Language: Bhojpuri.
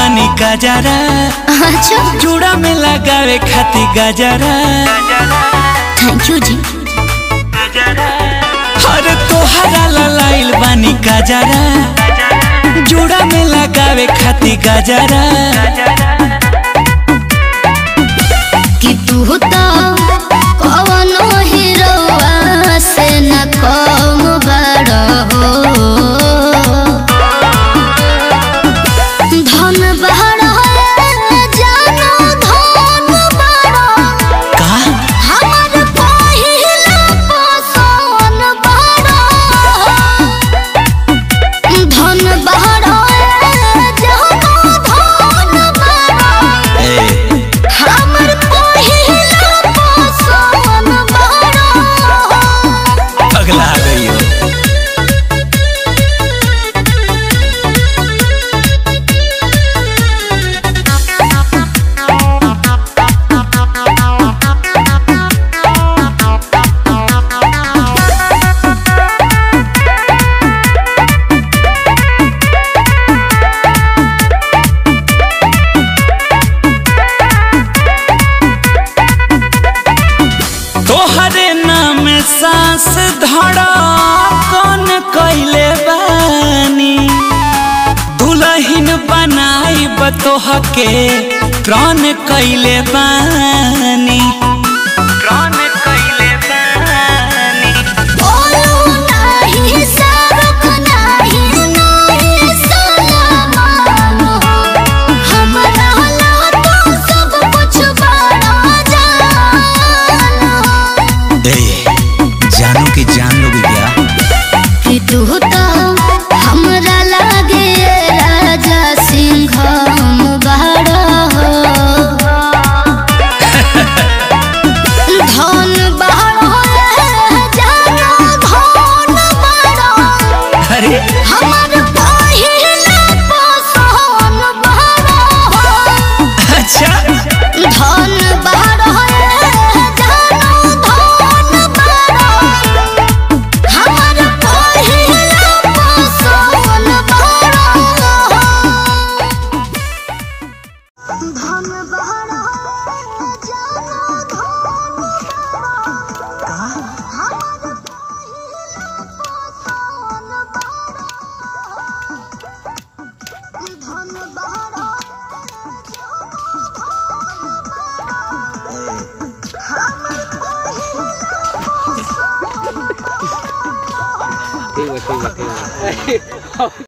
बानी गजरा। अच्छा जुड़ा में लगावे खाती गजरा। थैंक यू जी। अरे तोहरा लाइल बानी गजरा। जुड़ा में लगावे खाती गजरा। कि तू तो कवनो हीरोवा से न कम बड़ हो। धन बड़ जानो धन बड़ का हमर पहिला पसंद बड़। धन बड़ जानो धन बड़ हमर पहिला पसंद बड़। अगला आ गई हो। तोहरे नाम सांस धड़कन कइले बानी। दुल्हन बनाई बतोहके प्राण कइले बानी। प्राण कइले बानी। बोलू नाही सबक नाही नाही सलामान हो। हमरा ला तो सब कुछ बड़ा जान हो। जानू की जान लोगी क्या? कि तू तो हमरा लागे राजा सिंह बड़ हो। धन बड़ जानो धन बड़ अरे हमर पहिला पसंद बड़ हो। अच्छा धन बड़ जानो धन बड़ हमर पहिला पसंद बड़ हो। धन बड़ जानो धन बड़ हमर पहिला पसंद बड़। धन बड़ ठीक है ठीक है ठीक है।